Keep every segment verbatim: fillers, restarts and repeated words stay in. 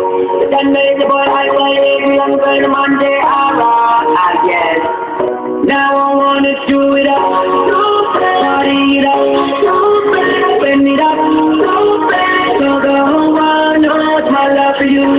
Then made the boy I play Adrian going to Monday, alright, I guess. Now I wanna do it up, party it up, spend it up, so the whole world knows my love for you.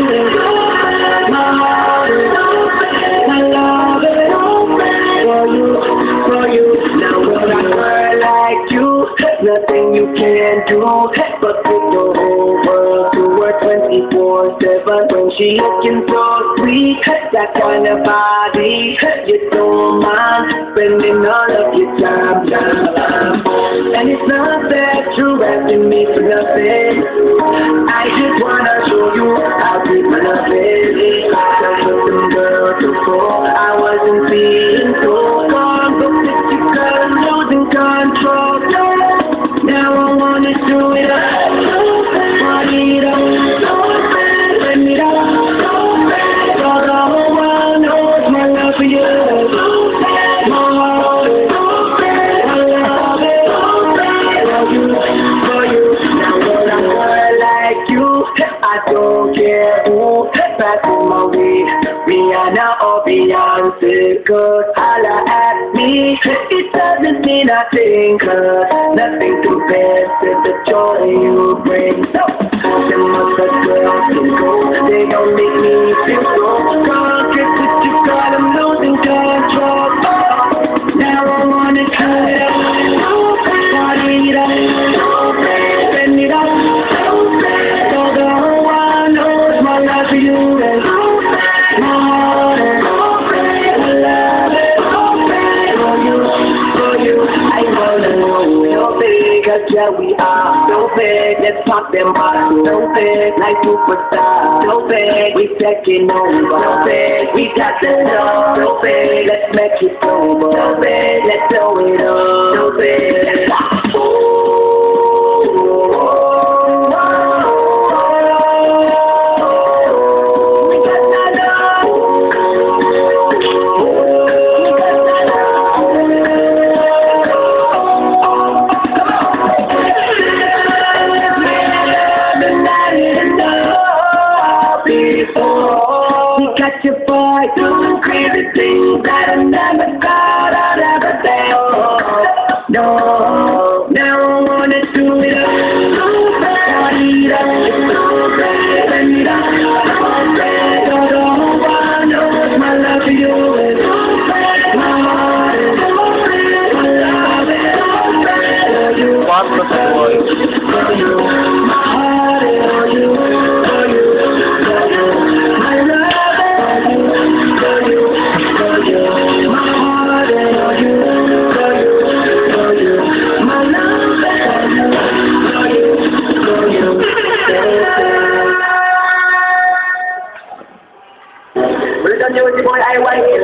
My heart, my love is for you, for you. Now when I girl like you, nothing you can do but put the whole world to work twenty-four seven. When she looking so sweet, that kind of body, you don't mind spending all of your time, time. And it's not that you're asking me for nothing. I just wanna show you how deep my love is. I took them girls before I wasn't feeling so calm, but with you girl I'm losing control. Now I wanna do it up, party it up, spend it up, so the whole world knows my love for you. My heart, my love is for you, for you. Now when I'm girl like you, I don't care who passes my way, Rihanna or Beyonce, cause holla at me. It doesn't mean I think, cause nothing compares to the joy you bring. So, them other girls can go, they don't make me feel so conscious with you, girl, I'm losing control. Now I wanna turn it up, party it up, spend it up, so the whole world knows my love for you. My heart, my love is for you, for you. I wanna know so big, cause yeah we are so big. Let's pop them bottles so big, like superstars so big. We taking over so big, we got the love so big. Let's make it sober so big, let's throw it up so big. We got your boy doing crazy things that I never thought I'd ever say. Oh, no, now I wanna do it up, party it up, spend it up, so the whole world knows my love for you. My heart, my love is for you. What's the boy? For you, my heart is for you, for you, for you. My love is for you, for you, for you. My heart is for you, for you, for you. My love is for you, for you, for you. We're done with the boy I want.